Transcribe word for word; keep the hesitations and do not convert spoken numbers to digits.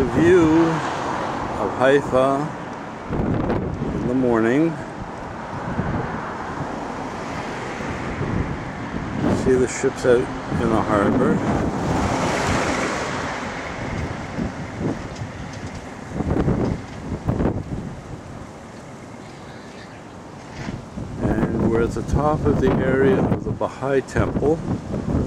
view of Haifa in the morning. See the ships out in the harbor. And we're at the top of the area of the Bahai temple.